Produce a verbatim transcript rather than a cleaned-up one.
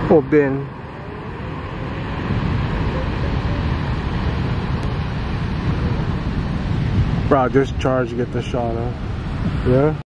Or bin. Bro, just charge to get the shot, huh? Yeah?